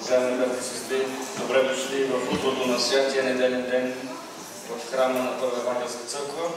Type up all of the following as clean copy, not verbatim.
Уважаеми брати и сестри, добре дошли в утрото на святия неделен ден в храма на Първа Евангелска църква.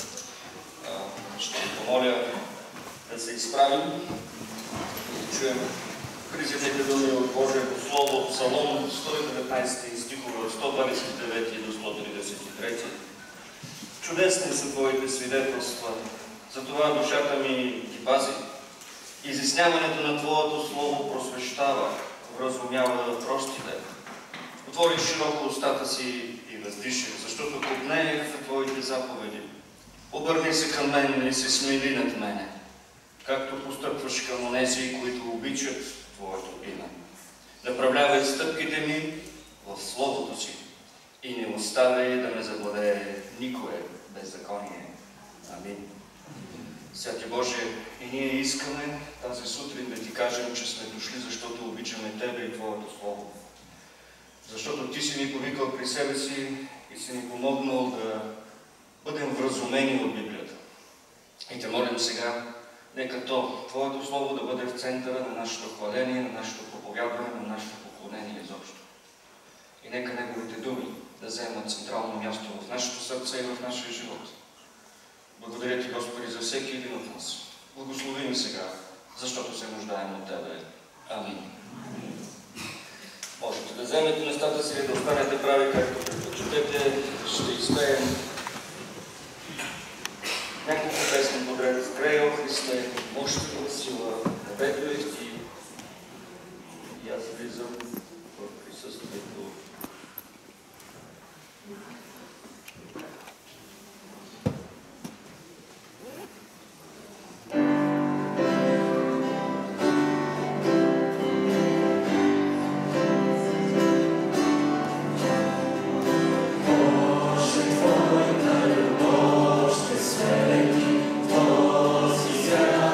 Ще ви помоля да се изправим и да чуем призивните думи от Божието Слово от Псалом 119 стихове от 129 до 133. Чудесни са Твоите свидетелства, затова душата ми ги пази. Изясняването на Твоето Слово просвещава, вразумява простите. Отвори широко устата си и въздиши, защото копнеех за Твоите заповеди. Обърни се към мен и се смили над мене, както постъпваш към онези, които обичат Твоето име. Направлявай стъпките ми в Словото си и не оставяй да ме завладее никое беззаконие. Амин. Святи Боже, и ние искаме тази сутрин да Ти кажем, че сме дошли, защото обичаме Тебе и Твоето Слово. Защото Ти си ни повикал при себе си и си ни помогнал да бъдем вразумени от Библията. И Те молим сега, нека Твоето Слово да бъде в центъра на нашето хваление, на нашето проповядване, на нашето поклонение изобщо. И нека Неговите думи да заемат централно място в нашето сърце и в нашия живот. Благодаря Ти, Господи, за всеки един от нас. Благослови ни сега, защото се нуждаем от Тебе. Амин. Можете да вземете местата си и да останете прави, както предпочитате. Ще изпеем няколко песни подред. Край, о Христе, мощна сила, небето е в Ти. И аз влизам в присъствието. Yeah.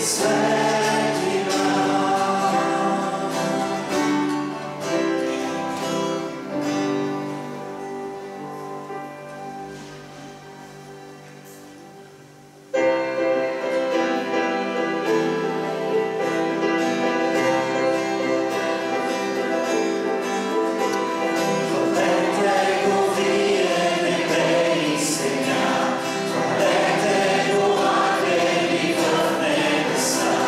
Sun.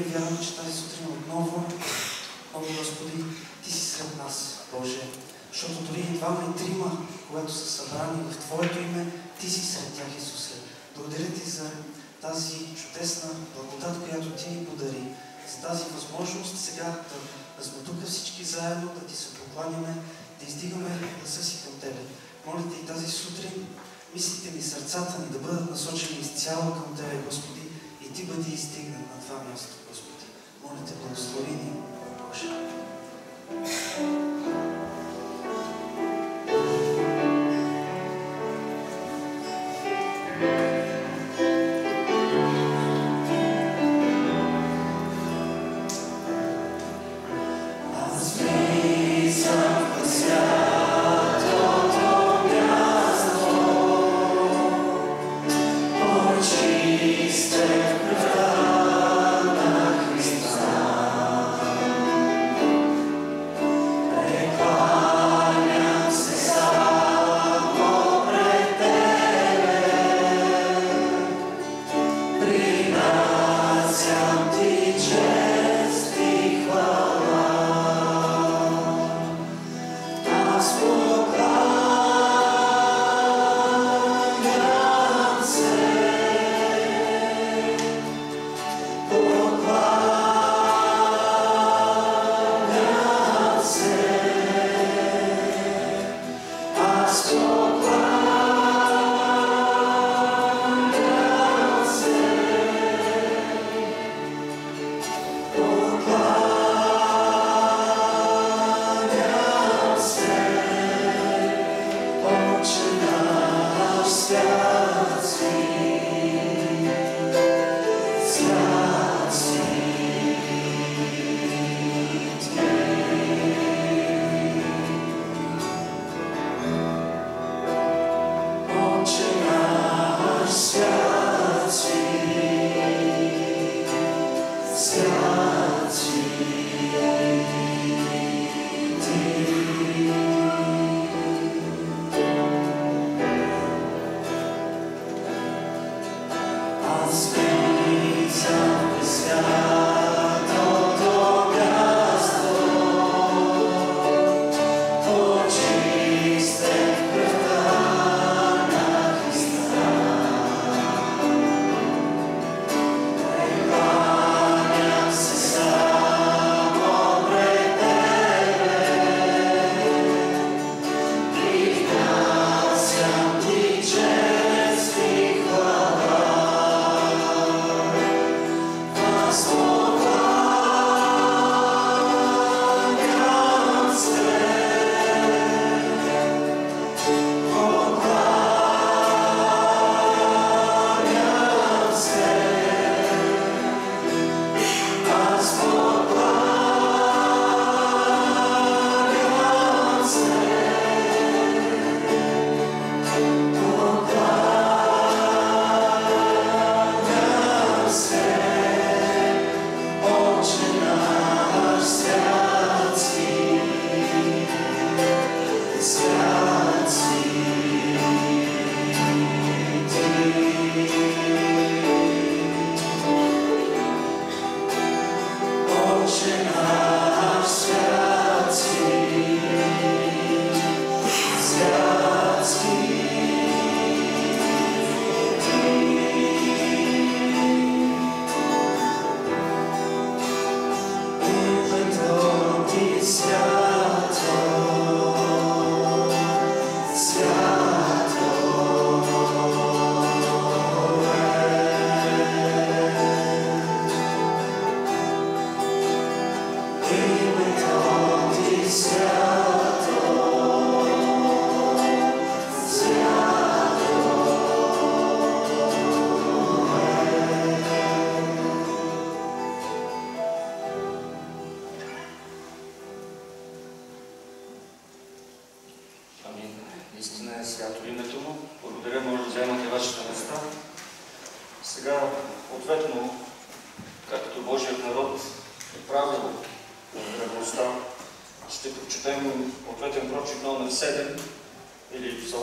ние вярваме, че тази сутрин отново, Господи, Ти си сред нас, Боже. Защото дори и двама и трима, когато са събрани в Твоето име, Ти си сред тях, Исусе. Благодаря Ти за тази чудесна благодат, която Ти ни подари, за тази възможност сега да сме тук всички заедно, да Ти се покланяме, да издигаме гласа си към Тебе. Моля Те и тази сутрин мислите ни, сърцата ни да бъдат насочени изцяло към Тебе, Господи, и Ти бъди издигнат на това място, Господи. Моля Те, благослови ни, Боже.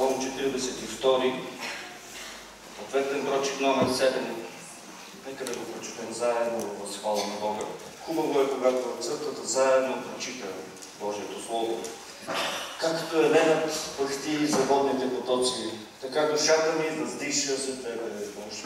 Ответен прочит номер 7. Нека да го почетем заедно в възхвала на Бога. Хубаво е, когато църквата заедно прочита Божието Слово. Както еленът пъхти за водните потоци, така душата ми въздиша за Тебе, Боже.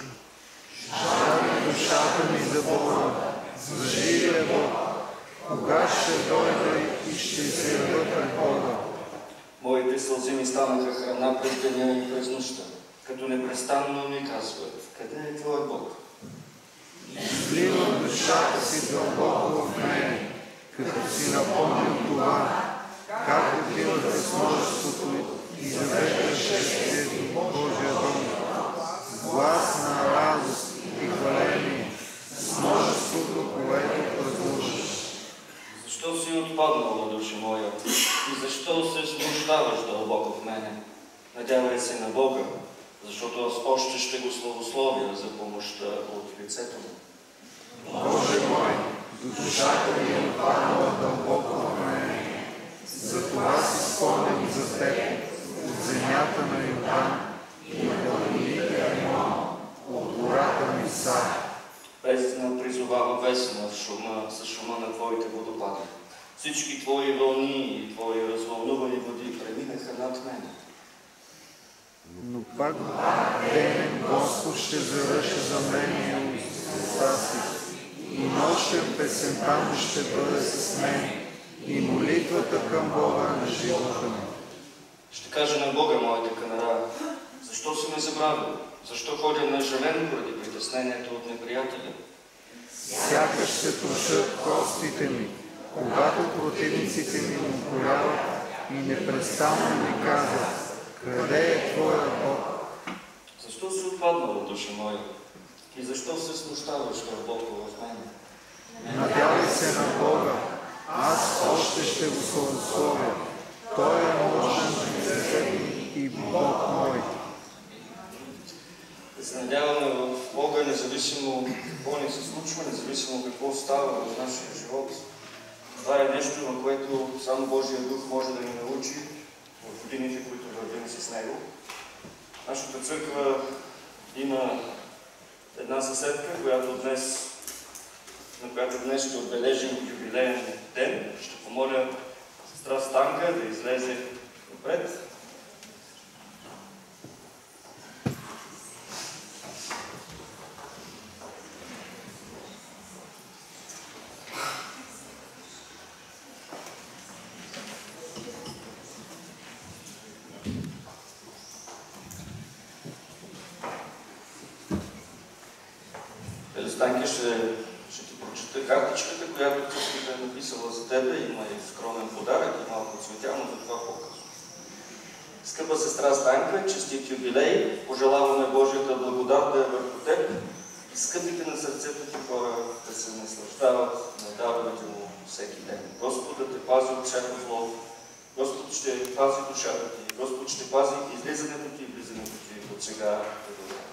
Душата ми за Бога, за живия Бог, кога ще дойде и ще се ява пред Бога. Моите сълзи ми станаха храна през деня и през нощта, като непрестанно ми казват, къде е Твоят Бог? Изливам душата си дълбоко в мене, като си напомням това, как отивах с множеството и завеждаш шествието Божия дом. С глас на радост и хваление, с множеството, което празнуваш. Защо си отпаднала, души моя, и защо се смущаваш дълбоко в мене? Надявай се на Бога, защото аз още ще го славословя за помощта от лицето му. Боже мой, душата ми е отпаднала дълбоко в мене. Затова си спомням за Теб от земята на Йордан и от долините Римон, от гората Миса. Бездна призовава весна с шума на Твоите водопади. Всички Твои вълни и Твои развълнувани води преминаха над мене. Но пак денен Господ ще заръша за мен уста си, и нощем песента му ще бъде с мен, и молитвата към Бога на живота ми. Ще кажа на Бога, моята камера, защо си ме забравил? Защо ходя нажален поради притеснението от неприятеля? Сякаш се трошат костите ми, когато противниците ми укоряват и непрестанно ми казват, къде е Твоя Бог? Защо си отпаднала, душа моя? И защо се смущаваш дълбоко в мене? Надявай се на Бога, аз още ще го славословя. Той е мощен и Бог мой. Да се надяваме в Бога, независимо какво ни се случва, независимо какво става в нашия живот. Това е нещо, на което само Божия Дух може да ни научи в годините, които вървим с Него. Нашата църква има една съседка, на която днес ще отбележим юбилеен ден. Ще помоля сестра Станка да излезе напред. Станки ще ти прочета картичката, която църквата е написала за тебе. Има и скромен подарък и малко цветя, но за това по-късно. Скъпа сестра Станка, честит юбилей! Пожелаваме Божията благодат да е върху теб и скъпите на сърцето ти хора да се наслаждават на даровете му всеки ден. Господ да те пази от всяко зло. Господ ще пази душата ти. Господ ще пази излизането ти и влизането ти от сега до добре.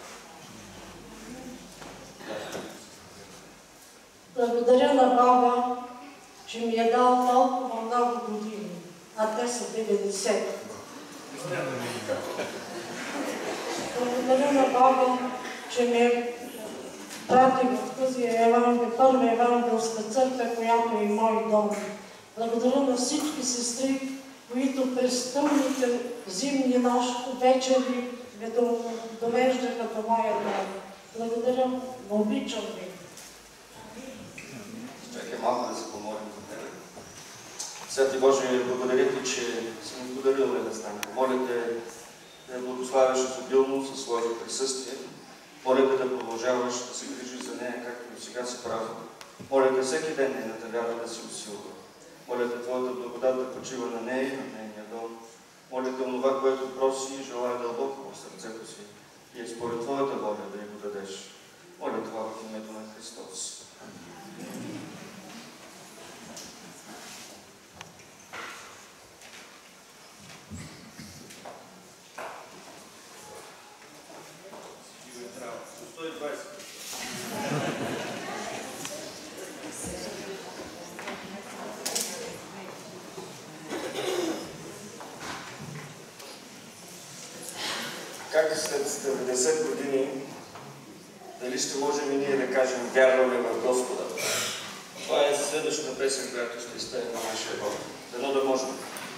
Благодаря на Бога, че ми е дал толкова много години, а те са 90. Благодаря на Бога, че ме прати в тази първа евангелска църква, която е мой дом. Благодаря на всички сестри, които през тъмните зимни вечери ме довеждаха до моя дом. Благодаря, обичам ви. Чакай малко да се помолим за тебе. Святи Боже, благодаря ти, че си ми подарил Лена Станка. Моля те да я благославяш изобилно със своето присъствие. Моля те да продължаваш да се грижиш за нея, както и сега се прави. Моля те всеки ден нейната вяра да се усилва. Моля те Твоята благодат да почива на нея и на нейния дом. Моля те онова, което проси и желая дълбоко в сърцето си и е според Твоята воля да й го дадеш. Моля това в името на Христос. Как след 90 години да дали ще можем и ние да кажем вярваме в Господа. Това е следващата песен, която ще изпеем на нашия Бог. Дано да можем.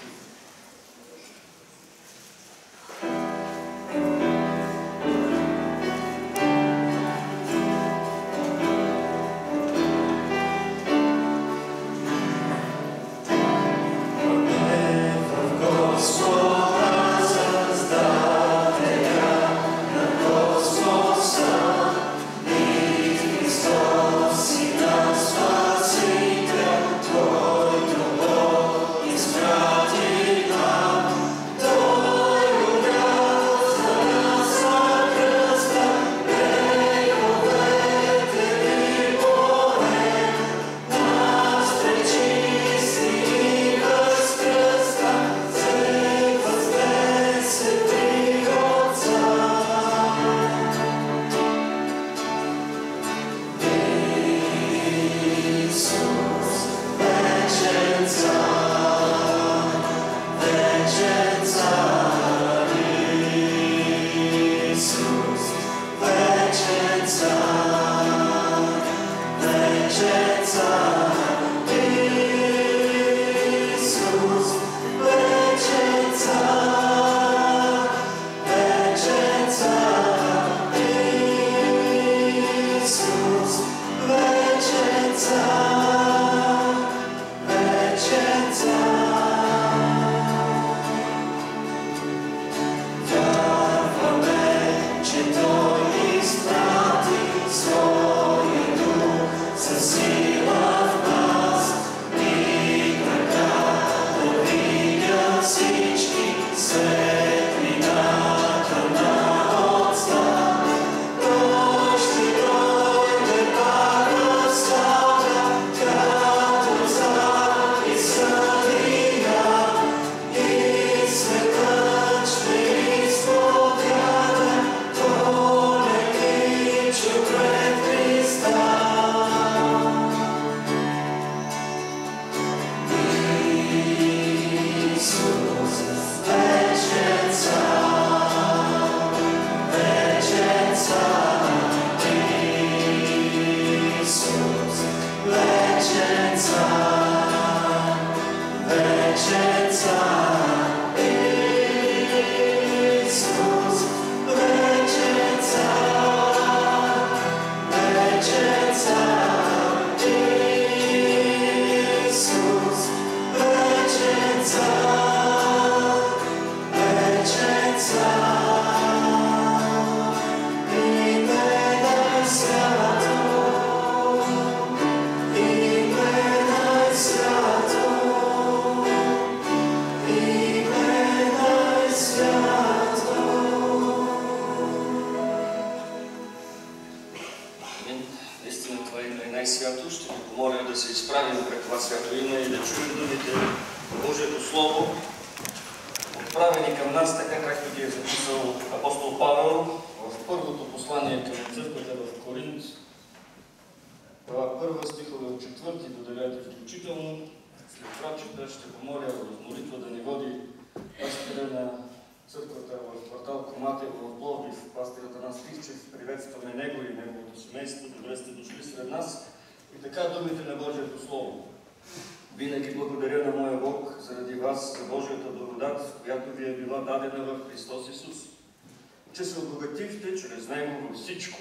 Че се обогатихте чрез Него във всичко,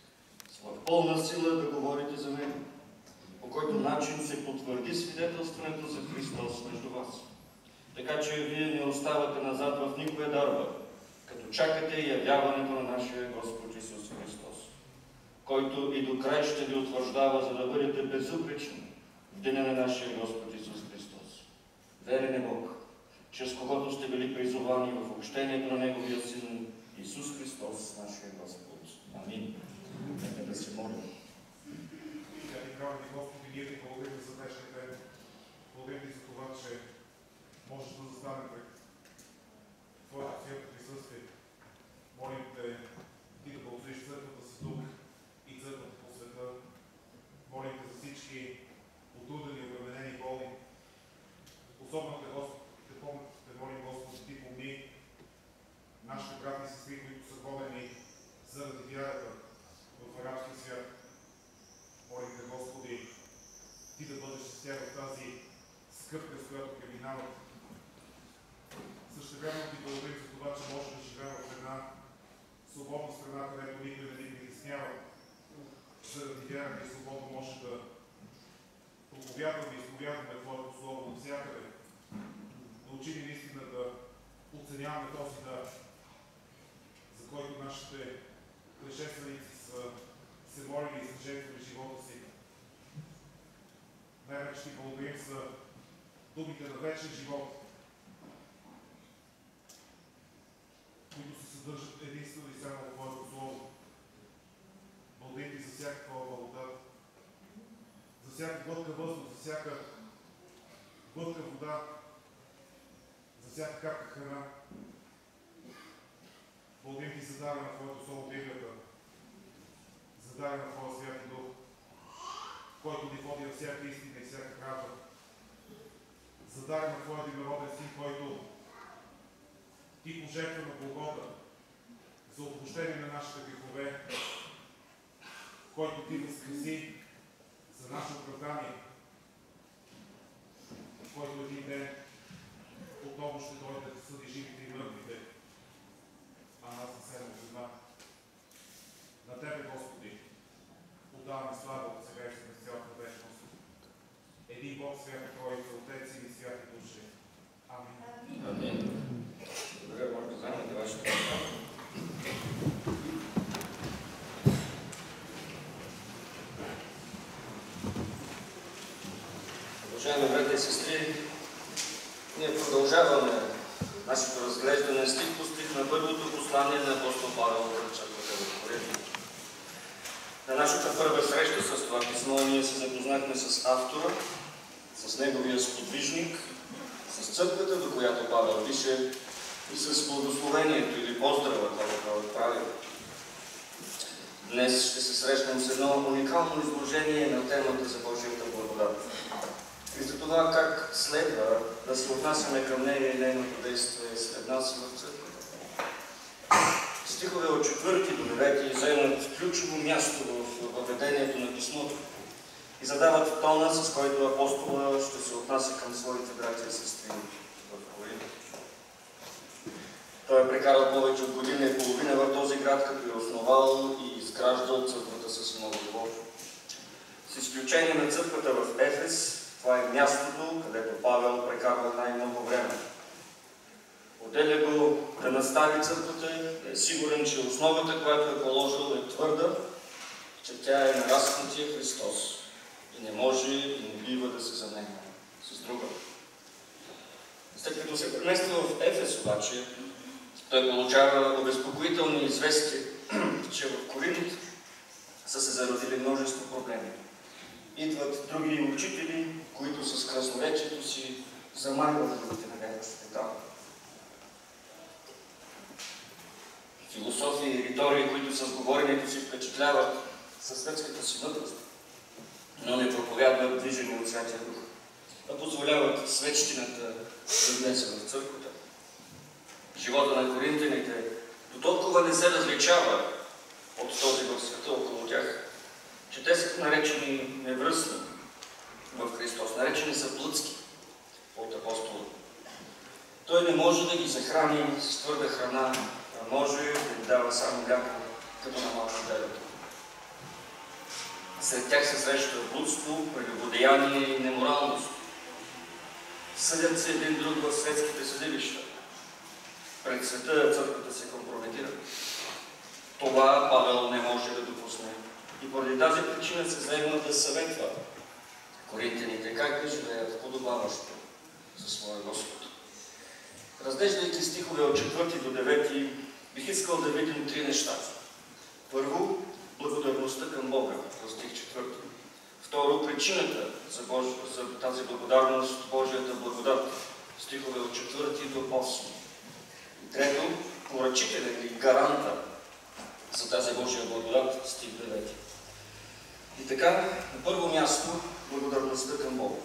с пълна сила да говорите за Него, по който начин се потвърди свидетелстването за Христос между вас. Така че вие не оставате назад в никоя дарба, като чакате явяването на нашия Господ Исус Христос, който и до край ще ви утвърждава, за да бъдете безупречни в деня на нашия Господ Исус Христос. Верен е Бог, чрез когото сте били призовани в общението на Неговия Син Исус Христос, нашия Господ. Амин. Нека да се молим. Господи, ние ти благодарим за днешния ден. Благодарим ти за това, че можеш да застанем пред Твоето свято присъствие. Молим те ти да благословиш църквата си тук и църквата по света. Молим те за всички отрудени, обременени болни. Особено те молим, Господи, ти помни нашите брати и сестри, които са водени заради вярата в арабския и свободно може да проповядваме и изповядваме Твоето Слово навсякъде. Научи ни наистина да оценяваме този дар, за който нашите предшественици са се молили и са жертвали живота си. Най-вече ти благодарим за думите на вечен живот, които се съдържат единствено и само в Твоето Слово. Благодарим ти за всяка Твоя благодат, за всяка глътка въздух, за всяка глътка вода, за всяка капка храна. Благодарим ти за дара на Твоето Слово Библията, за дара на Твоя Святи Дух, който ни води на всяка истина и всяка правда. За дара на Твоя единороден Син, който ти пожертва на Голгота за отпущение на нашите грехове, който ти възкреси за наше оправдание, който един ден отново ще дойде да съди живите и мъртвите, а нас не се нужда. На Тебе, Господи, отдаваме слава от сега и през цялата вечност. Един Бог, Свята Троица, Отец и Святи Души. Амин. Амин. Благодаря, може да вземете вашето право. Уважаеми братя и сестри, ние продължаваме нашето разглеждане стих по стих на първото послание на апостол Павел към църквата в Коринт. На нашата първа среща с това писмо ние се запознахме с автора, с неговия сподвижник, с църквата, до която Павел пише, и с благословението или поздрава, който прави. Днес ще се срещнем с едно уникално изложение на темата за Божията благодат. И за това как следва да се отнасяме към нея и нейното действие сред нас в църквата. Стихове от 4 до 9 заемат ключово място в въведението на писмото и задават тона, с който апостола ще се отнася към своите братя и сестри в Коринт. Той е прекарал повече от година и половина в този град, като е основал и изграждал църквата с много любов. С изключение на църквата в Ефес, това е мястото, където Павел прекарва най-много време. Отделя го да настави църквата, да е сигурен, че основата, която е положил, е твърда, че тя е на разпътия Христос и не може и не бива да се заменя с друга. След като се премества в Ефес обаче, той получава обезпокоителни известия, че в Коринт са се зародили множество проблеми. Идват други учители, които с красноречието си замайват другите на вярващите там. Философии и ритории, които с говоренето си впечатляват със светската си мъдрост, но не проповядват движени от Святия Дух, а позволяват светщината да влезе в църквата. Живота на коринтяните до толкова не се различава от този в света около тях, че те са наречени невръстни в Христос, наречени са плътски от апостола. Той не може да ги захрани с твърда храна, а може да им дава само мляко, като на малко дедето. Сред тях се среща блудство, прелюбодеяние и неморалност. Съдят се един друг в светските съдилища. Пред света църквата се компрометира. Това Павел не може да допусне. И поради тази причина се заема да съветва коринтяните как да живеят подобаващо за своя Господ. Разглеждайки стихове от 4 до 9, бих искал да видим 3 неща. Първо, благодарността към Бога, в стих 4. Второ, причината за тази благодарност, Божията благодат, стихове от 4 до 8. И трето, поръчителя или гаранта за тази Божия благодат, стих 9. И така, на първо място, благодарността към Бога.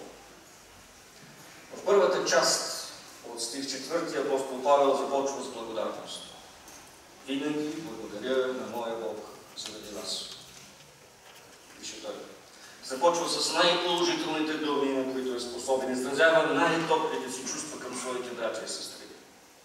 В първата част от стих 4 апостол Павел започва с благодарност. Винаги благодаря на моя Бог заради вас. Пише той. Започва с най-положителните думи, на които е способен. Изразява най-топлите си чувства към своите братя и сестри.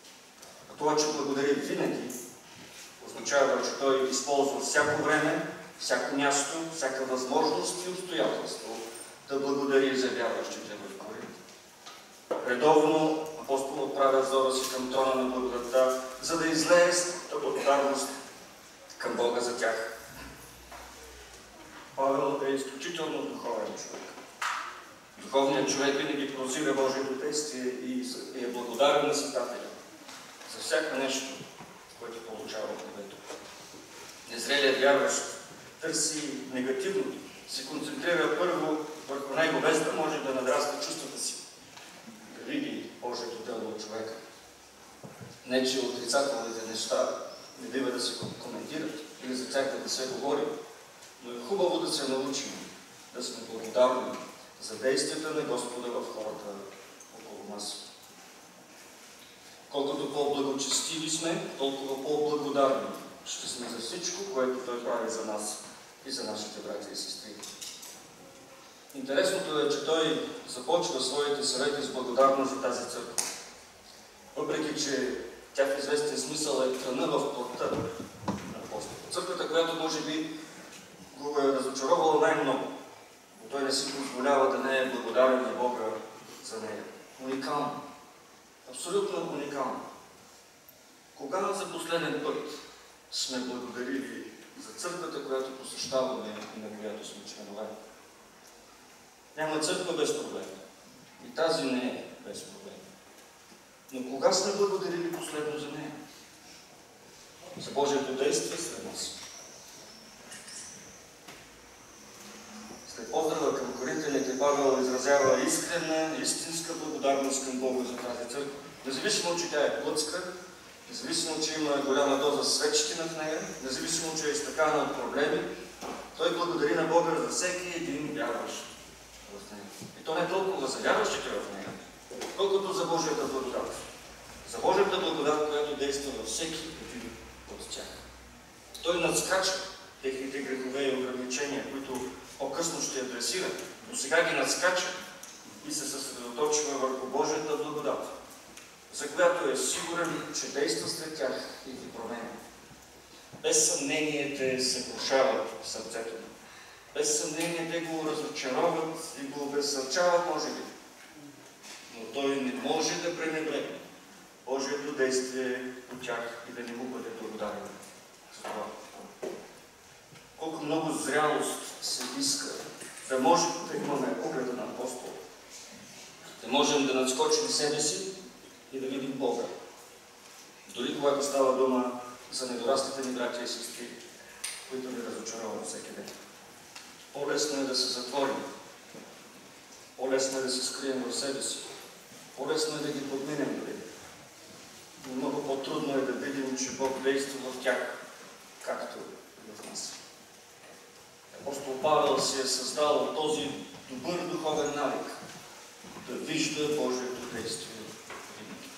А това, че благодари винаги, означава, че той използва всяко време всяко място, всяка възможност и обстоятелство да благодари за вярващите в Коринт. Редовно апостол отправя взора си към трона на благодата, за да излее благодарност към Бога за тях. Павел е изключително духовен човек. Духовният човек винаги прозира Божието действие и е благодарен на Създателя за всяко нещо, което получава от небето. Незрелият вярващ търси негативното, се концентрира първо върху него, без да може да надраства чувствата си, да види Божието дело от човека. Не, че отрицателните неща не бива да се коментират или за тях да се говори, но е хубаво да се научим да сме благодарни за действията на Господа в хората около нас. Колкото по-благочестиви сме, толкова по-благодарни ще сме за всичко, което Той прави за нас и за нашите братя и сестри. Интересното е, че Той започва своите съвети с благодарност за тази църква. Въпреки че тя в известен смисъл е тръна в плътта на апостола. Църквата, която може би го е разочаровала най-много, но Той не си позволява да не е благодарен на Бога за нея. Уникално. Абсолютно уникално. Кога за последен път сме благодарили за църквата, която посещаваме и на която сме членове? Няма църква без проблеми. И тази не е без проблеми. Но кога сме благодарили последно за нея? За Божието действие сред нас. След поздрава към коринтяните, Павел изразява искрена, истинска благодарност към Бога за тази църква. Независимо, че тя е плътска, независимо, че има голяма доза светщина в нея, независимо, че е изтъкана от проблеми, той благодари на Бога за всеки един вярващ в нея. И то не толкова за вярващите в нея, колкото за Божията благодат. За Божията благодат, която действа във всеки един от тях. Той надскача техните грехове и ограничения, които по-късно ще адресира, но сега ги надскача и се съсредоточва върху Божията благодат, за която е сигурен, че действа сред тях и ги променя. Без съмнение те се крушават в сърцето му. Без съмнение те го разочароват и го обезсърчават, може би. Но той не може да пренебрегне Божието действие от тях и да не му бъде благодарен за това. Колко много зрялост се иска да можем да имаме погледа на апостола, да можем да надскочим себе си и да видим Бога. Дори когато става дума за недораслите ни братя и сестри, които ни разочароват всеки ден. По-лесно е да се затворим, по-лесно е да се скрием в себе си, по-лесно е да ги подминем дори. Но много по-трудно е да видим, че Бог действа в тях, както и в нас. Апостол Павел си е създал този добър духовен навик да вижда Божието действие винаги.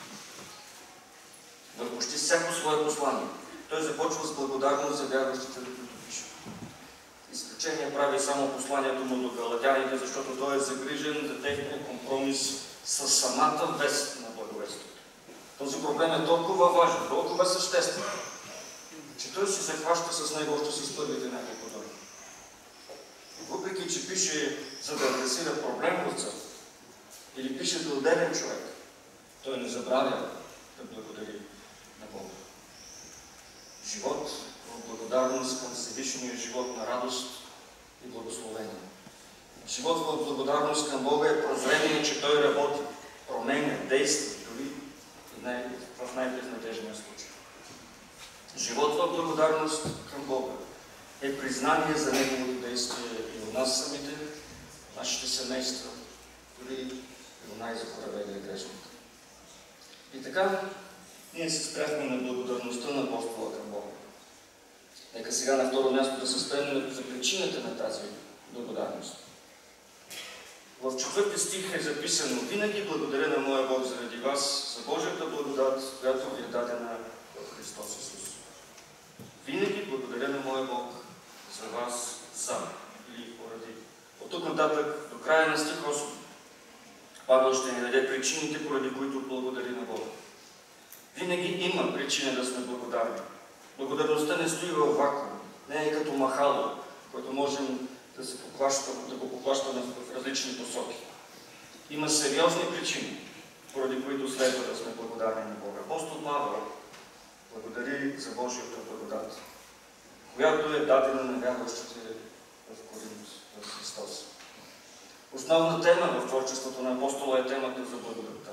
В почти всяко свое послание той започва с благодарност за вярващите, които пише. Изключение прави само посланието му до галатяните, защото той е загрижен за техния компромис с самата вест на благовестието. Този проблем е толкова важен, толкова съществен, че той се захваща с него още с първите няколко думи. Въпреки че пише, за да адресира проблем в църквата, или пише до отделен човек, той не забравя да благодари на Бога. Живот в благодарност към Всевишния живот на радост и благословение. Живот в благодарност към Бога е прозрение, че Той работи, променя, действа, дори в най-безнадежния случай. Живот в благодарност към Бога е признание за Неговото действие и у нас самите, нашите семейства, дори и у най-закоравелия грешник. И така, ние се спряхме на благодарността на апостола към Бога. Нека сега на второ място да се спрем за причината на тази благодарност. В 4 стих е записано: винаги благодаря на моя Бог заради вас, за Божията благодат, която ви е дадена в Христос Исус. Винаги благодаря на моя Бог за вас сам или поради. От тук нататък, до края на стих 8, Павел ще ни даде причините, поради които благодари на Бога. Винаги има причина да сме благодарни. Благодарността не стои във вакуум. Не е като махало, което можем да го поплащаме в различни посоки. Има сериозни причини, поради които следва да сме благодарни на Бога. Апостол Павел благодари за Божията благодат, която е дадена на вярващите в Коринт, в Христос. Основна тема в творчеството на апостола е темата за благодатта.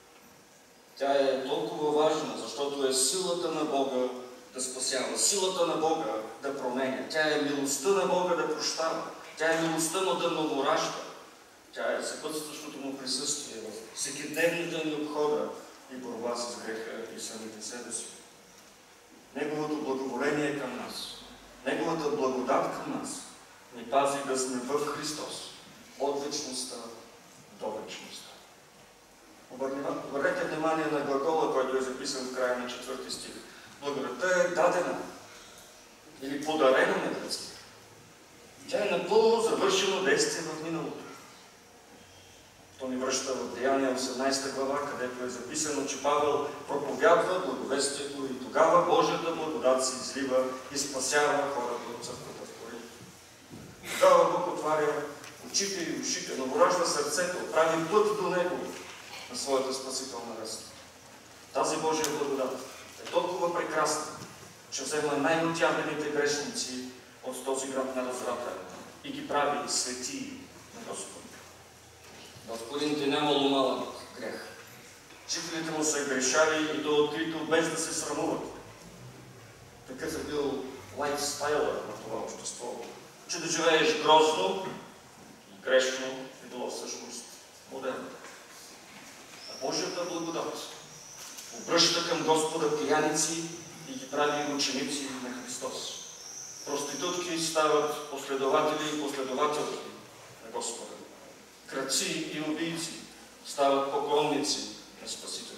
Тя е толкова важна, защото е силата на Бога да спасява, силата на Бога да променя. Тя е милостта на Бога да прощава. Тя е милостта му да многоражда. Тя е съпътстващото му присъствие в всекидневната ни обхода и борба с греха и самите себе си. Неговото благоволение към нас, Неговата благодат към нас ни пази да сме в Христос от вечността до вечността. Обърнете внимание на глагола, който е записан в края на 4 стих. Благодатта е дадена или подарена на гръцки. Тя е напълно завършено действие в миналото. То ни връща в Деяния 18 глава, където е записано, че Павел проповядва благовестието и тогава Божията благодат се излива и спасява хората от църквата в Коринт. Тогава Бог отваря очите и ушите, новоражда сърцето, прави път до Него на своята спасителна вест. Тази Божия благодат е толкова прекрасна, че взема най-отявените грешници от този град на разврата и ги прави светии на Господа. В Коринт е нямало малък грех. Жителите му са грешали и то открито, без да се срамуват. Такъв е бил лайфстайла на това общество. Че да живееш грозно и грешно е било всъщност модерно. А Божията благодат обръща към Господа пияници и ги прави ученици на Христос. Проститутки стават последователи и последователки на Господа. Крадци и убийци стават поклонници на Спасителя.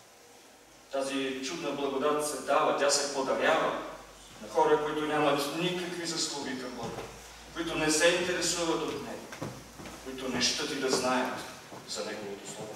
Тази чудна благодат се дава, тя се подарява на хора, които нямат никакви заслуги към Бога, които не се интересуват от Него, които не щат и да знаят за Неговото Слово.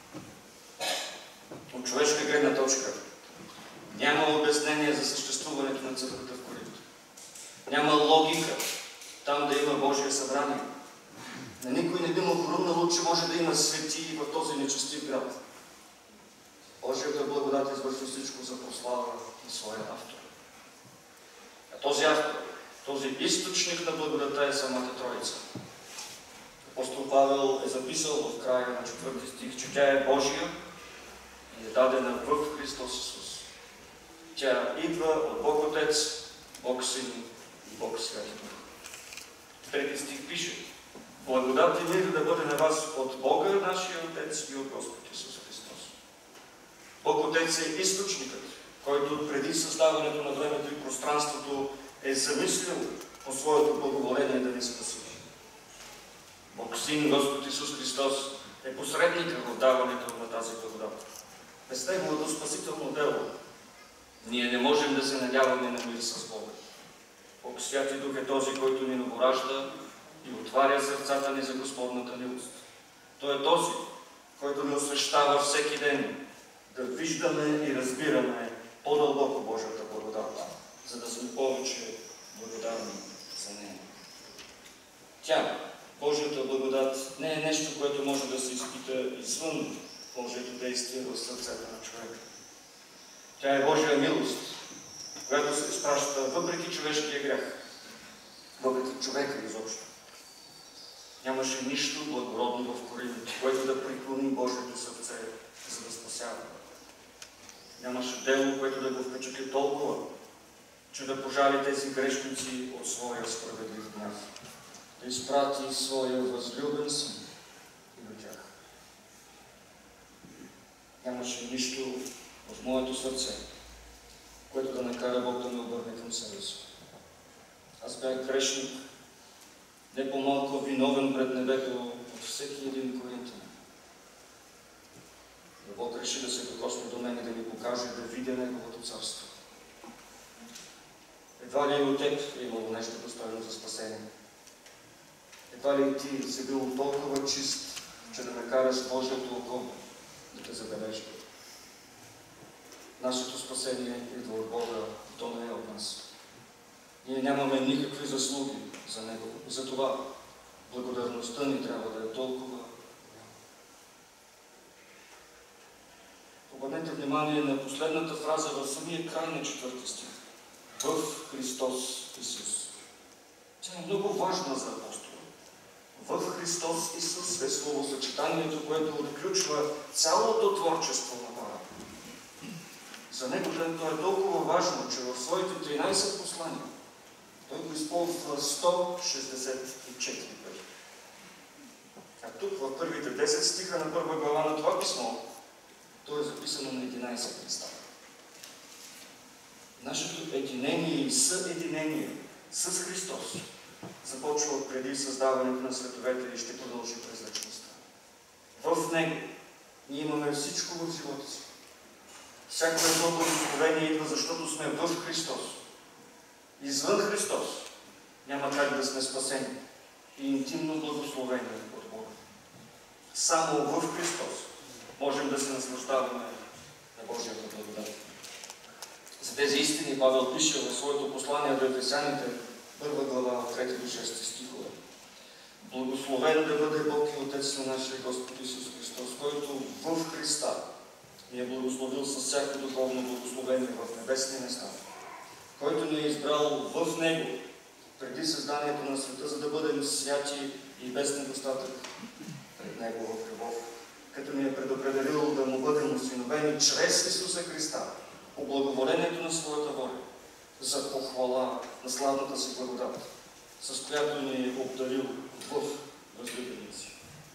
От човешка гледна точка няма обяснение за съществуването на църквата в Коринт. Няма логика там да има Божие събрание. На никой не би му хрумнало, че може да има светии в този нечестив град. Божията благодат извършва всичко за прослава на своя автор. А този автор, този източник на благодата е самата Троица. Апостол Павел е записал в края на 4 стих, че тя е Божия и е дадена в Христос Исус. Тя идва от Бог Отец, Бог Син и Бог Святи Дух. В 3 стих пише: благодат и мир да бъде на вас от Бога, нашия Отец и от Господ Исус Христос. Бог Отец е източникът, който преди създаването на времето и пространството е замислил по своето благоволение да ни спаси. Бог Син, Господ Исус Христос, е посредникът в даването на тази благодат. Без Неговото спасително дело ние не можем да се надяваме на мир с Бога. Бог Святи Дух е този, който ни новоражда и отваря сърцата ни за Господната милост. Той е този, който ни освещава всеки ден да виждаме и разбираме по-дълбоко Божията благодат, за да сме повече благодарни за нея. Тя, Божията благодат, не е нещо, което може да се изпита извън Божието действие в сърцето на човека. Тя е Божия милост, която се изпраща въпреки човешкия грях, въпреки човека изобщо. Нямаше нищо благородно в Коринт, което да преклони Божието сърце, за да спасява. Нямаше дело, което да го впечатли толкова, че да пожали тези грешници от своя справедлив гняв, да изпрати своя възлюбен Син и до тях. Нямаше нищо в моето сърце, което да накара Бог да ме обърне към себе си. Аз бях грешник, не по-малко виновен пред небето от всеки един коринтянин. Но Бог реши да се докосне до мен и да ми покаже, да видя Неговото царство. Едва ли и от теб е имало нещо достойно за спасение? Едва ли и ти си бил толкова чист, че да накараш Божието око да те забележи? Нашето спасение идва от Бога, то не е от нас. Ние нямаме никакви заслуги за Него. И затова благодарността ни трябва да е толкова. Обърнете внимание на последната фраза в самия край на 4 стих. В Христос Исус. Тя е много важна за апостола. В Христос Исус е словосъчетанието, което отключва цялото творчество на Бога. За него то е толкова важно, че в своите 13 послания той го използва 164 пъти. А тук в първите 10 стиха на първа глава на това писмо, то е записано на 11 места. Нашето единение и съединение с Христос започва от преди създаването на световете и ще продължи през вечността. В Него ние имаме всичко в живота си. Всяко едно благословение идва, защото сме в Христос. Извън Христос няма как да сме спасени и интимно благословение от Бога. Само в Христос можем да се наслаждаваме на Божията благодат. За тези истини Павел пише в своето послание до Ефесяните, 1 глава, 3 до 6 стихове. Благословен да бъде Бог и Отец на нашия Господ Исус Христос, който в Христа ни е благословил с всяко духовно благословение в небесни места, който ни е избрал в Него преди създанието на света, за да бъдем святи и без недостатък пред Него в любов, като ни е предопределил да му бъдем усиновени чрез Исуса Христа, по благоволението на своята воля, за похвала на славната си благодат, с която ни е обдарил в възлюбения си.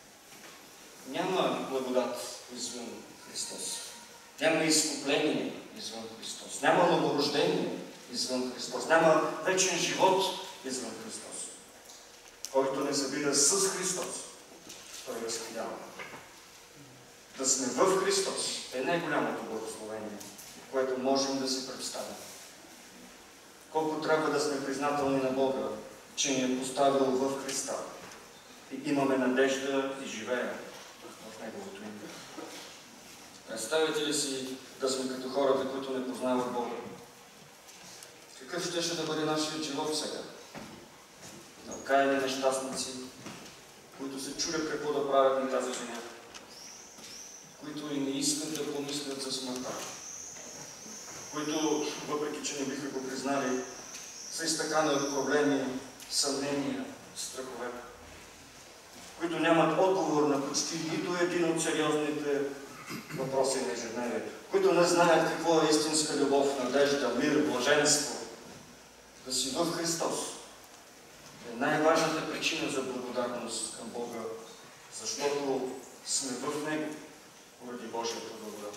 Няма благодат извън Христос. Няма изкупление извън Христос. Няма новорождение извън Христос. Няма вечен живот извън Христос. Който не събира с Христос, той разпилява. Да сме в Христос е най-голямото благословение, което можем да си представим. Колко трябва да сме признателни на Бога, че ни е поставил в Христа и имаме надежда и живеем в Неговото име. Представете ли си да сме като хората, които не познават Бога? Какъв щеше да бъде нашият живот сега? Окаяни нещастници, които се чудят какво да правят на тази земя, които и не искат да помислят за смъртта, които, въпреки че не биха го признали, са изтъкани от проблеми, съмнения, страхове, които нямат отговор на почти нито един от сериозните въпроси на ежедневието, които не знаят какво е истинска любов, надежда, мир, блаженство. Да си в Христос е най-важната причина за благодарност към Бога, защото сме в Него поради Божията благодат.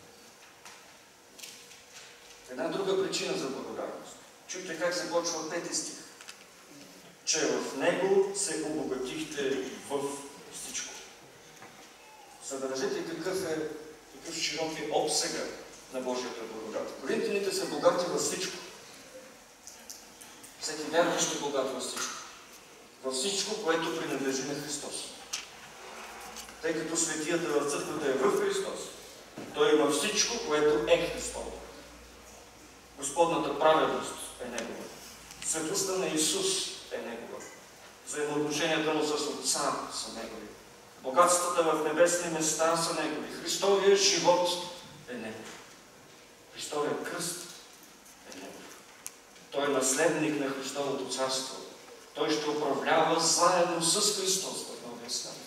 Една друга причина за благодарност. Чуйте как започва 5 стих. Че в Него се обогатихте в всичко. Забележете какъв широк е обсега на Божията благодат. Коринтяните са богати във всичко. Всеки вярващ е богат във всичко. Във всичко, което принадлежи на Христос. Тъй като светията в църквата е в Христос, той има всичко, което е Христово. Господната праведност е Негова. Светостта на Исус е Негова. Взаимоотношенията му с Отца са Негови. Богатствата в небесни места са Негови. Христовият живот е Негов. Христовият кръст е Негов. Той е наследник на Христовото царство. Той ще управлява заедно с Христос в новия свят.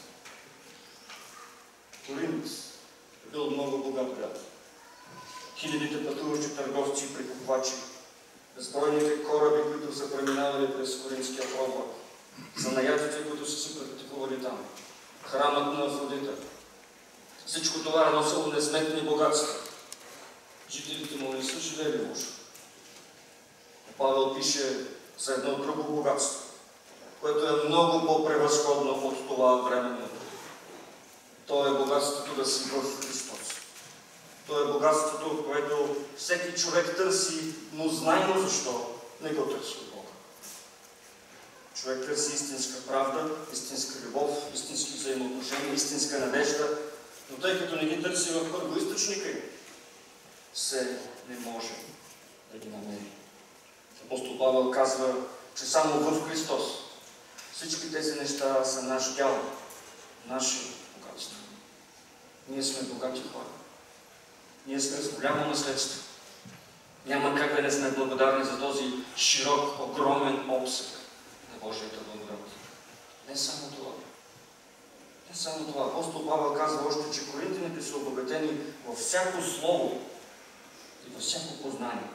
Коринт е бил много богат град. Хилядите пътуващи търговци и прекупвачи, безбройните кораби, които са преминавали през Коринтския пробор, занаятите, които са се практикували там, храмът на Афродита. Всичко това е носило несметни богатства. Жителите му не са живели лошо. Павел пише за едно друго богатство, което е много по-превъзходно от това временно. То е богатството да си в Христос. То е богатството, което всеки човек търси, но знайно защо не го търси от Бога. Човек търси истинска правда, истинска любов, истински взаимоотношения, истинска надежда, но тъй като не ги търси в първоизточника им, все не може да ги намери. Апостол Павел казва, че само в Христос всички тези неща са наш дял, наше богатство. Ние сме богати хора. Ние сме с голямо наследство. Няма как да не сме благодарни за този широк, огромен обсъг на Божията благодат. Не само това. Не само това. Апостол Павел казва още, че коринтяните са обогатени във всяко слово и във всяко познание.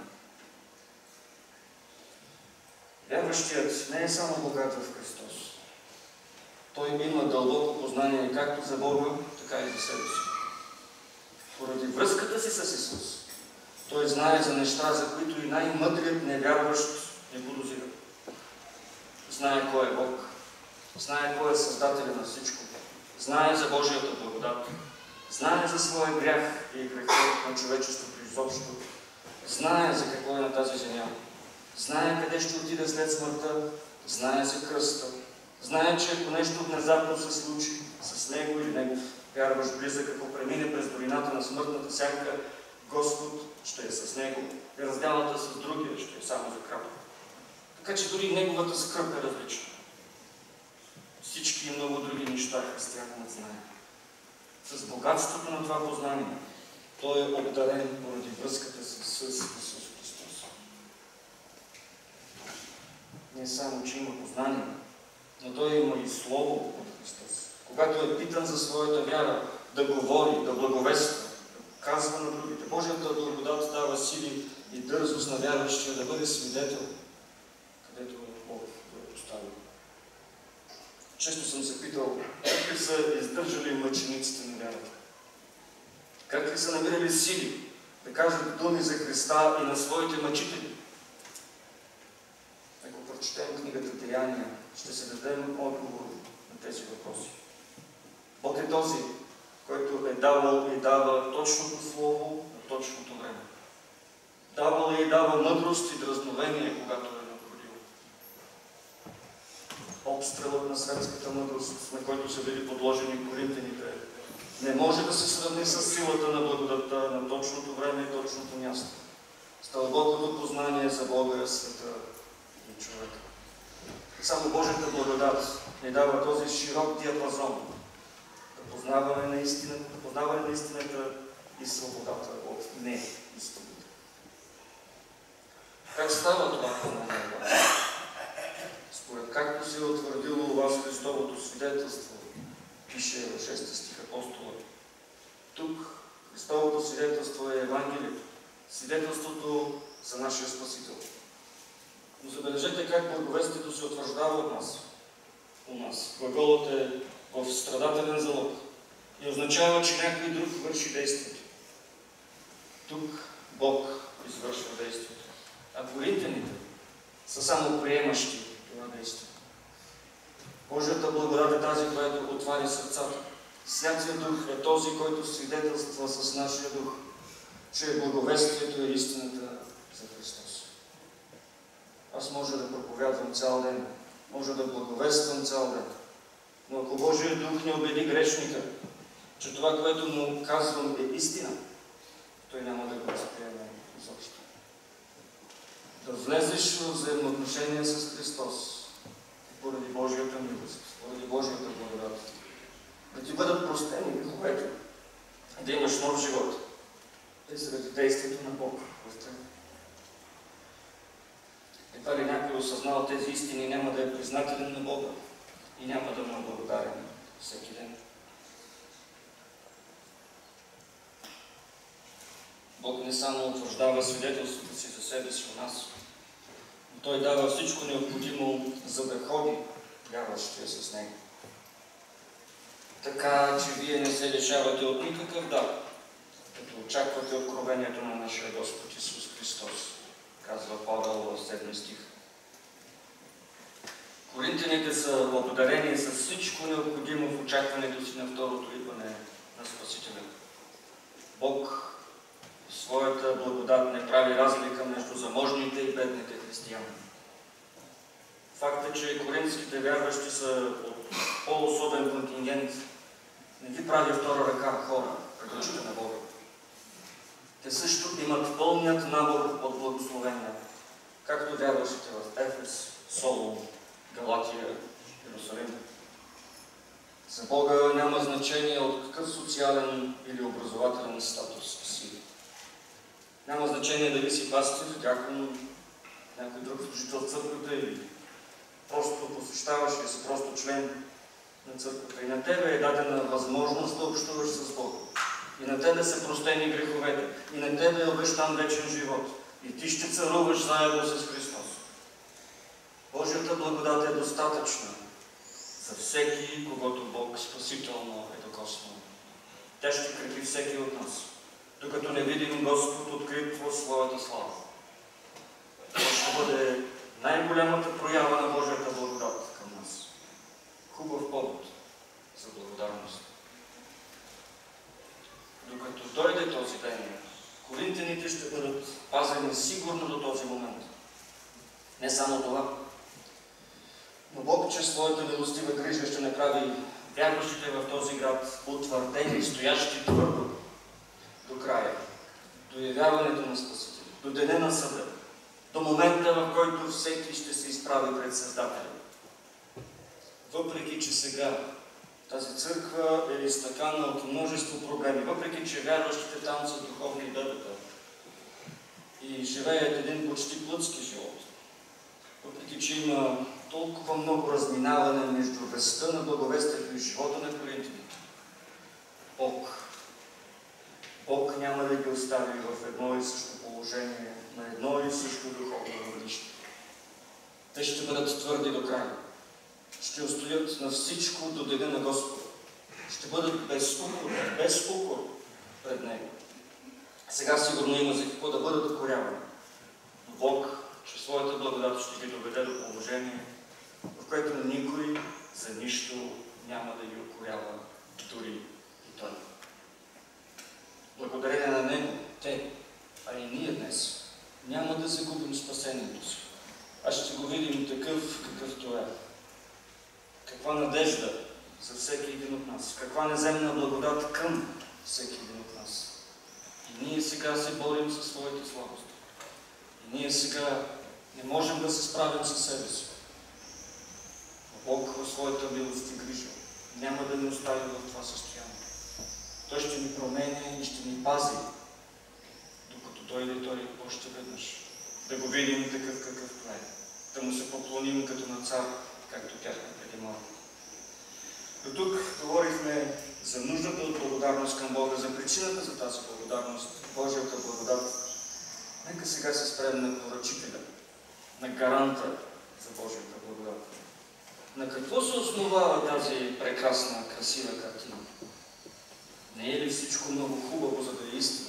Вярващият не е само богат в Христос. Той има дълбоко познание както за Бога, така и за себе си. Поради връзката си с Исус, той знае за неща, за които и най-мъдрият невярващ не подозира. Знае кой е Бог, знае кой е Създателя на всичко, знае за Божията благодат, знае за своя грях и греха на човечеството изобщо, знае за какво е на тази земя, знае къде ще отиде след смъртта, знае за кръста, знае, че ако нещо внезапно се случи с него или негов вярващ близък, ако премине през долината на смъртната сянка, Господ ще е с него и разделата с другия ще е само за кратко. Така че дори неговата скръп е различна. Всички и много други неща християнинът знае. С богатството на това познание той е обдарен поради връзката си с Исус Христос. Не само, че има познание, но той има и Слово от Христос. Когато е питан за своята вяра, да говори, да благовества, да казва на другите. Божията благодат дава сили и дързост на вярващия да бъде свидетел, където Бог го е поставил. Често съм се питал, как ли са издържали мъчениците на вярата? Как ли са намирали сили да кажат думи за Христа и на своите мъчители? Ако прочетем книгата Деяния, ще се дадем отговор на тези въпроси. Бог е този, който е давал и дава точното слово на точното време. Давал и дава мъдрост и дразновение, когато е необходимо. Обстрелът на светската мъдрост, на който са били подложени коринтяните, не може да се сравни с силата на благодатта на точното време и точното място. С дълбокото познание за Бога, света и човека. Само Божията благодат ни дава този широк диапазон да познаваме на истината и свободата от не истината. Как става това познание? Според както се е утвърдило у вас Христовото свидетелство, пише в 6 стих апостола. Тук Христовото свидетелство е Евангелието, свидетелството за нашия Спасител. Но забележете как благовестието се утвърждава от нас. У нас. Глаголът е в страдателен залог и означава, че някой друг върши действието. Тук Бог извършва действието. А коринтяните са само приемащи това действие. Божията благодат е тази, която отваря сърцата. Святия Дух е този, който свидетелства с нашия дух, че благовестието е истината за Христос. Аз може да проповядвам цял ден, може да благовествам цял ден, но ако Божия Дух не убеди грешника, че това, което му казвам, е истина, той няма да го възприеме изобщо. Да влезеш в взаимоотношение с Христос поради Божията милост, поради Божията благодат, да ти бъдат простени греховете, да имаш нов живот, е заради действието на Бог в теб. Едва ли някой осъзнал тези истини, няма да е признателен на Бога и няма да му е благодарен всеки ден. Бог не само утвърждава свидетелството си за себе си у нас, но Той дава всичко необходимо, за да ходи вярващия с Него. Така, че вие не се лишавате от никакъв дар, като очаквате откровението на нашия Господ Исус Христос, казва Павел в 7 стих. Коринтяните са благодарени с всичко необходимо в очакването си на второто идване на Спасителя. Бог в своята благодат не прави разлика между заможните и бедните християни. Фактът, че коринтските вярващи са от по-особен контингент, не ги прави втора ръка хора пред очите на Бога. Те също имат пълният набор от благословения. както вярващите в Ефес, Солун, Галатия, Иерусалим. За Бога няма значение от какъв социален или образователен статус си. Няма значение дали си пастир, дякон, някой друг служител в църквата или просто посещаваш или си просто член на църквата. И на тебе е дадена възможност да общуваш с Бога. И на тебе са простени греховете. И на тебе е обещан вечен живот. И ти ще царуваш заедно с Христос. Божията благодат е достатъчна за всеки, когато Бог спасително е докоснал. Тя ще крепи всеки от нас, докато не видим Господ открит в своята слава. Това ще бъде най-голямата проява на Божията благодат към нас. Хубав повод за благодарност. Докато дойде този ден, коринтяните ще бъдат пазени сигурно до този момент. Не само това, но Бог чрез своята милостива грижа ще направи вярващите в този град утвърдени, стоящи твърдо до края, до явяването на Спасителя, до деня на съда, до момента, в който всеки ще се изправи пред Създателя. Въпреки че сега тази църква е изтъкана от множество проблеми, въпреки че вярващите там са духовни бебета и живеят един почти плътски живот, въпреки че има толкова много разминаване между вестта на благовестието и живота на коринтяните, Бог няма да ги остави в едно и също положение, на едно и също духовно равнище. Те ще бъдат твърди до края. Ще устоят на всичко до деня на Господа. Ще бъдат без укор пред Него. Сега сигурно има за какво да бъдат укорявани. Но Бог чрез своята благодат ще ги доведе до положение, в което никой за нищо няма да ги укорява, дори и Той. Благодарение на Него, те, а и ние днес, няма да загубим спасението си. А ще го видим такъв, какъвто е. Каква надежда за всеки един от нас. Каква неземна благодат към всеки един от нас. И ние сега се борим със своите слабости. И ние сега не можем да се справим със себе си. Но Бог в своята милост и грижа няма да ни остави в това състояние. Той ще ни променя и ще ни пази, докато дойде Той още веднъж. Да го видим такъв какъвто е. Да му се поклоним като на цар, както бяхме преди малко. До тук говорихме за нуждата от благодарност към Бога, за причината за тази благодарност, Божията благодат. Нека сега се спрем на поръчителя, на гаранта за Божията благодат. На какво се основава тази прекрасна, красива картина? Не е ли всичко много хубаво, за да е истина?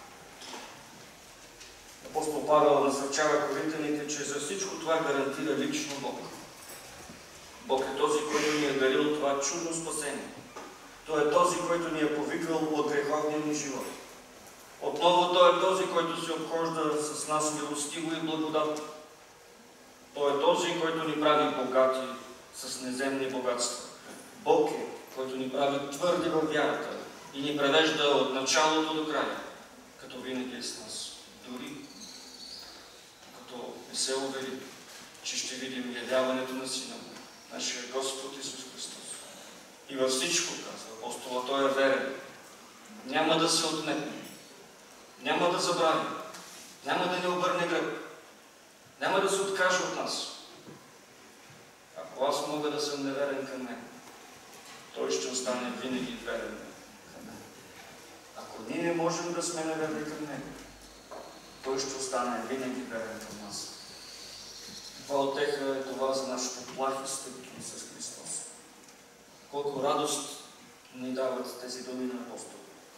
Апостол Павел насърчава коринтяните, че за всичко това гарантира лично Бог. Бог е този, който ни е дарил това чудно спасение. Той е този, който ни е повикал от греховния ни живот. Отново Той е този, който се обхожда с нас милостиво и благодатно. Той е този, който ни прави богати с неземни богатства. Бог е, който ни прави твърди във вярата и ни превежда от началото до края, като винаги е с нас. Дори като не се увери, че ще видим явяването на Сина, нашия Господ Исус Христос. И във всичко, казва апостола, Той е верен. Няма да се отнеме, няма да забрави, няма да ни обърне гръб, няма да се откаже от нас. Ако аз мога да съм неверен към Него, Той ще остане винаги верен към мен. Ако ние не можем да сме неверни към Него, Той ще остане винаги верен към нас. Каква утеха е това за нашите плахи стъпки с Христос. Колко радост ни дават тези думи на апостола.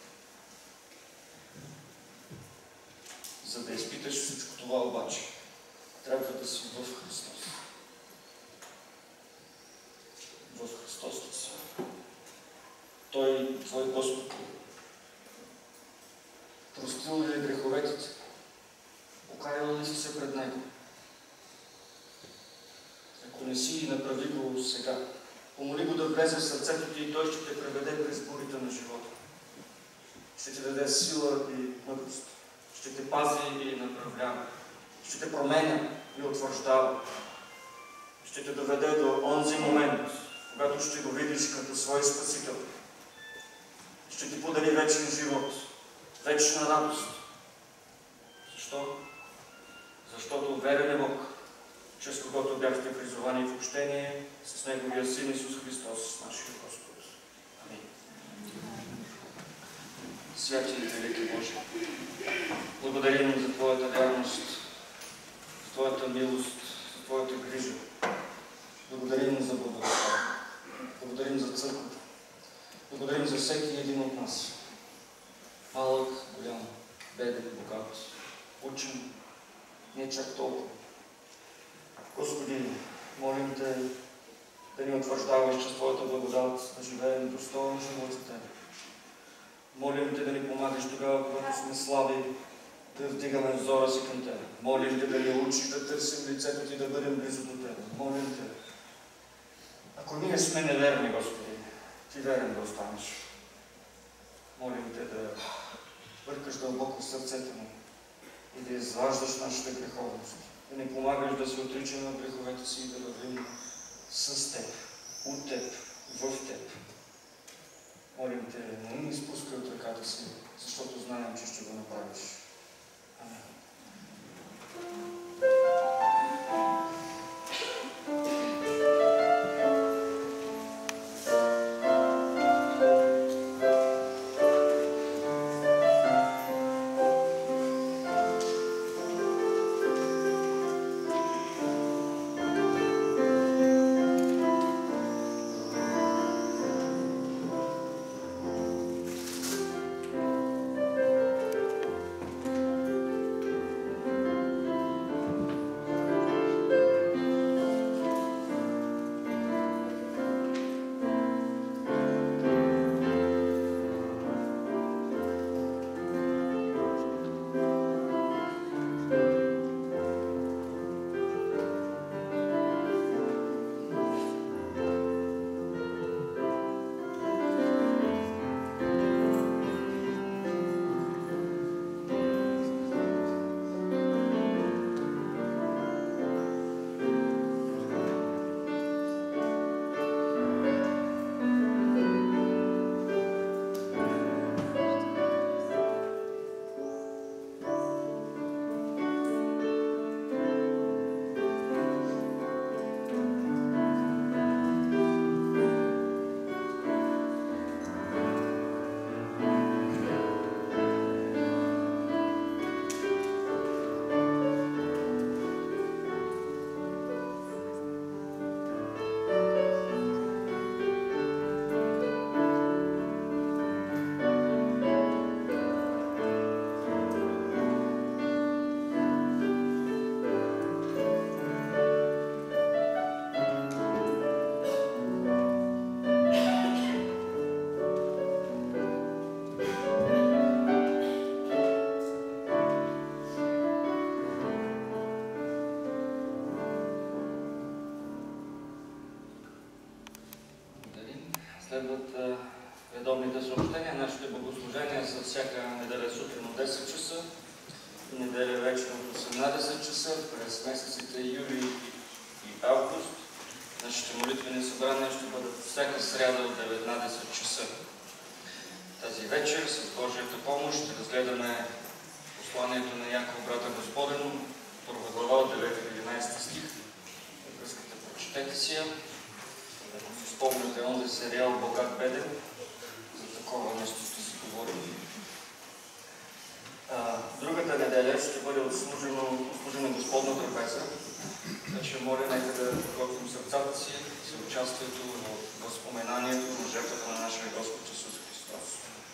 За да изпиташ всичко това обаче, трябва да си в Христос. В Христос да си. Той, твой Господ, простил ли греховете ти? Покаял ли си се пред Него? Ако не си, направи го сега. Помоли го да влезе в сърцето ти и Той ще те преведе през бурите на живота. Ще ти даде сила и мъдрост. Ще те пази и направлява. Ще те променя и утвърждава. Ще те доведе до онзи момент, когато ще го видиш като свой Спасител. Ще ти подари вечен живот, вечна радост. Защо? Защото верен е Бог, чрез когото бяхте призовани в общение с Неговия Син Исус Христос, нашия Господ. Амин. Святи и велики Боже, благодарим за Твоята вярност, за Твоята милост, за Твоята грижа. Благодарим за благодата. Благодарим за църквата. Благодарим за всеки един от нас. Малък, голям, беден, богат, учен, не чак толкова. Господи, молим Те да ни утвърждаваш чрез Твоята благодат, да живеем достоен живот за Тебе. Молим Те да ни помагаш тогава, когато сме слаби, да вдигаме взора си към Тебе. Молим Те да ни учиш да търсим лицето Ти, да бъдем близо до Тебе. Молим Те. Ако ние сме неверни, Господи, Ти верен да останеш. Молим Те да бъркаш дълбоко в сърцето ни и да изваждаш нашата греховност. Да ни помагаш да се отричаме на греховете си и да вървим с Теб, от Теб, в Теб. Молим Те, не ни изпускай от ръката си, защото знаем, че ще го направиш. Амин. Следват редовните съобщения. Нашите богослужения са всяка неделя сутрин от 10 часа и неделя вечер от 18 часа през месеците юли и август. Нашите молитвени събрания ще бъдат всяка сряда от 19 часа. Тази вечер с Божията помощ ще разгледаме посланието на Яков, брата Господен, първа глава от 9 до 11 стих. Връзката прочетете си я. Ако си спомняте онзи сериал Богат беден, за такова нещо ще си говорим. Другата неделя ще бъде отслужена Господна трапеза. Така моля, нека да подготвим сърцата си за участието в възпоменанието на жертвата на нашия Господ Исус Христос.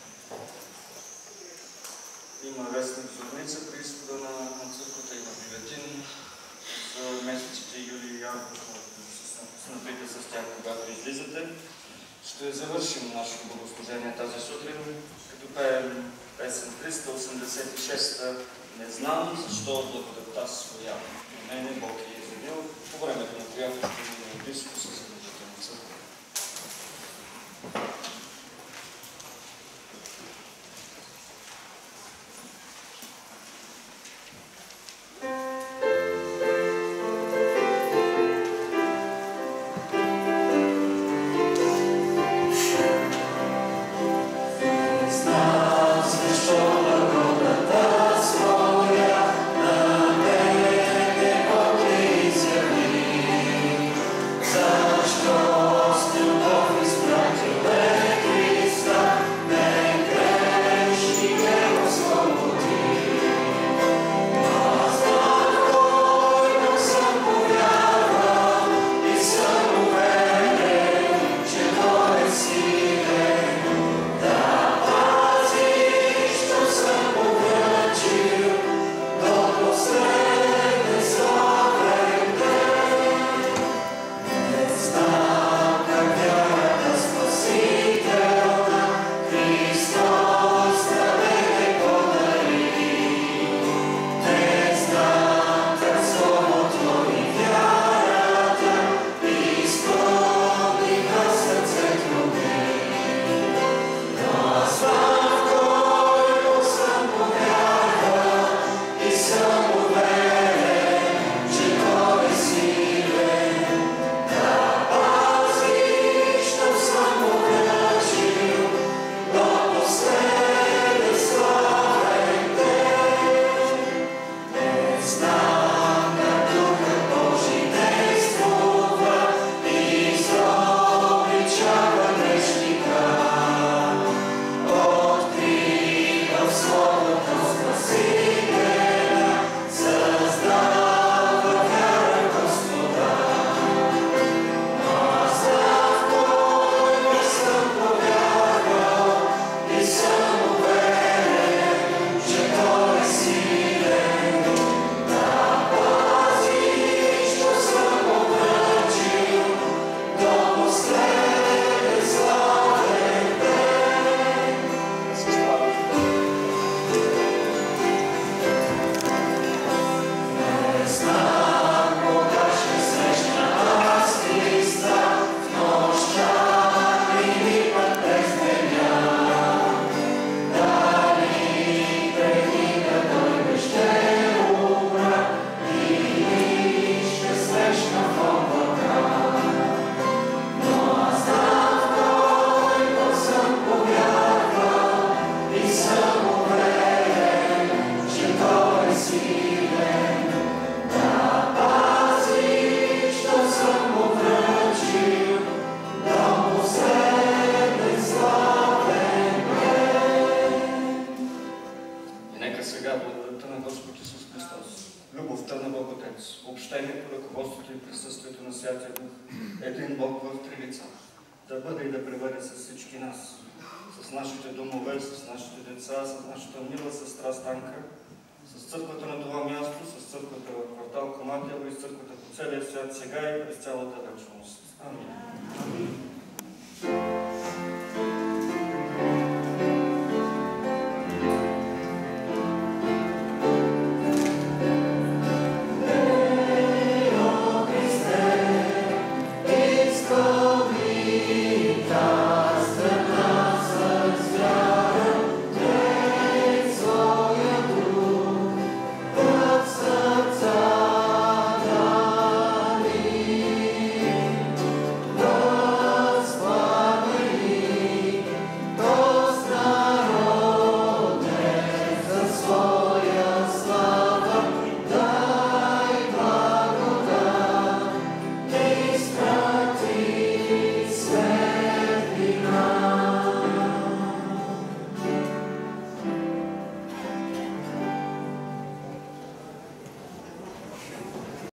Има вестник зорница при изхода на църквата, има бюлетин за месеците юли и август. Снабдите с тях, когато излизате. Ще завършим нашето богослужение тази сутрин, като пеем песен 386 «Не знам защо благодатта своя на мене Бог е изявил», по времето на която ще бъде близко с задължителна църква. да пребъде с всички нас, с нашите домове, с нашите деца, с нашата мила сестра Станка, с църквата на това място, с църквата в квартал Коматево и с църквата по целия свят сега и през цялата вечност. Амин.